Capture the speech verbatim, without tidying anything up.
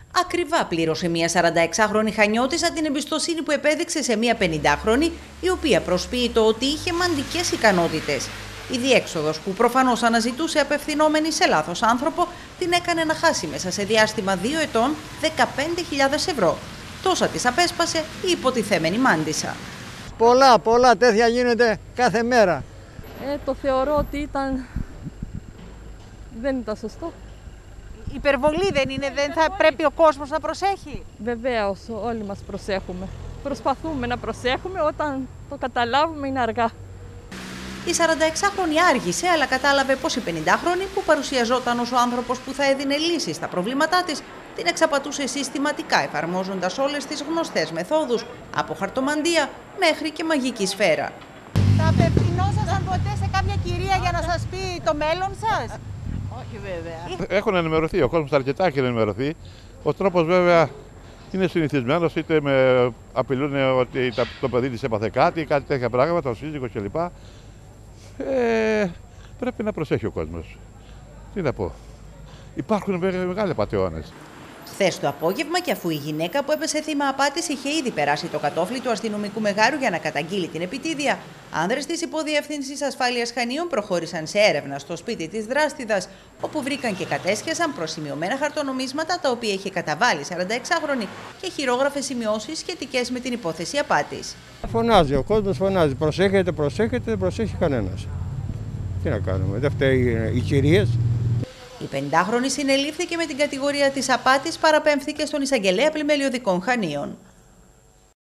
Ακριβά πλήρωσε μια σαρανταεξάχρονη Χανιώτισσα την εμπιστοσύνη που επέδειξε σε μια πενηντάχρονη, η οποία προσποίει το ότι είχε μαντικές ικανότητες. Η διέξοδος, που προφανώς αναζητούσε απευθυνόμενη σε λάθος άνθρωπο, την έκανε να χάσει μέσα σε διάστημα δύο ετών δεκαπέντε χιλιάδες ευρώ. Τόσα της απέσπασε η υποτιθέμενη μάντισσα. Πολλά, πολλά τέτοια γίνεται κάθε μέρα. Ε, το θεωρώ ότι ήταν... δεν ήταν σωστό. Υπερβολή δεν είναι, δεν θα πρέπει ο κόσμος να προσέχει? Βεβαίως, όλοι μας προσέχουμε. Προσπαθούμε να προσέχουμε, όταν το καταλάβουμε είναι αργά. Η σαρανταεξάχρονη άργησε, αλλά κατάλαβε πως η πενηντάχρονη, που παρουσιαζόταν ως ο άνθρωπος που θα έδινε λύσεις στα προβλήματά της, την εξαπατούσε συστηματικά, εφαρμόζοντας όλες τις γνωστές μεθόδους, από χαρτομαντία μέχρι και μαγική σφαίρα. Θα απευθυνόσασταν ποτέ σε κάποια κυρία για να σας πει το μέλλον σας? Όχι βέβαια. Έχουν ενημερωθεί, ο κόσμος αρκετά έχει ενημερωθεί. Ο τρόπος βέβαια είναι συνηθισμένος, είτε με απειλούν ότι το παιδί της έπαθε κάτι, κάτι τέτοια πράγματα, ο σύζυγος κλπ. Ε, πρέπει να προσέχει ο κόσμος. Τι να πω. Υπάρχουν μεγάλοι απατεώνες. Χθες το απόγευμα, και αφού η γυναίκα που έπεσε θύμα απάτης είχε ήδη περάσει το κατόφλι του αστυνομικού μεγάρου για να καταγγείλει την επιτίδια, άνδρες της Υποδιεύθυνσης Ασφάλειας Χανίων προχώρησαν σε έρευνα στο σπίτι της δράστηδας, όπου βρήκαν και κατέσχεσαν προσημειωμένα χαρτονομίσματα τα οποία είχε καταβάλει η σαρανταεξάχρονη και χειρόγραφες σημειώσεις σχετικές με την υπόθεση απάτης. Φωνάζει ο κόσμος, φωνάζει. Προσέχετε, προσέχετε, δεν προσέχει κανένας. Τι να κάνουμε, δεν φταίει οι κυρίες. Η πενηντάχρονη συνελήφθηκε με την κατηγορία της απάτης, παραπέμφθηκε στον εισαγγελέα πλημελιωδικών Χανίων.